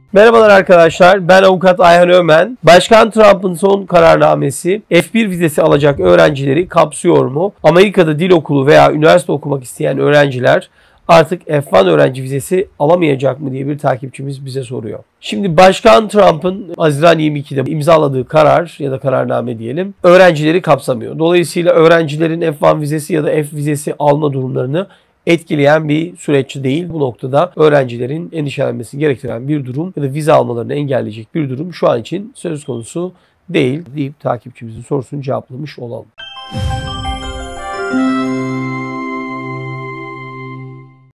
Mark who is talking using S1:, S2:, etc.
S1: Merhabalar arkadaşlar, ben avukat Ayhan Ömen. Başkan Trump'ın son kararnamesi F1 vizesi alacak öğrencileri kapsıyor mu? Amerika'da dil okulu veya üniversite okumak isteyen öğrenciler artık F1 öğrenci vizesi alamayacak mı diye bir takipçimiz bize soruyor. Şimdi Başkan Trump'ın Haziran 22'de imzaladığı karar ya da kararname diyelim öğrencileri kapsamıyor. Dolayısıyla öğrencilerin F1 vizesi ya da F vizesi alma durumlarını etkileyen bir süreç değil. Bu noktada öğrencilerin endişelenmesi gerektiren bir durum ya da vize almalarını engelleyecek bir durum şu an için söz konusu değil deyip takipçimizin sorusunu cevaplamış olalım.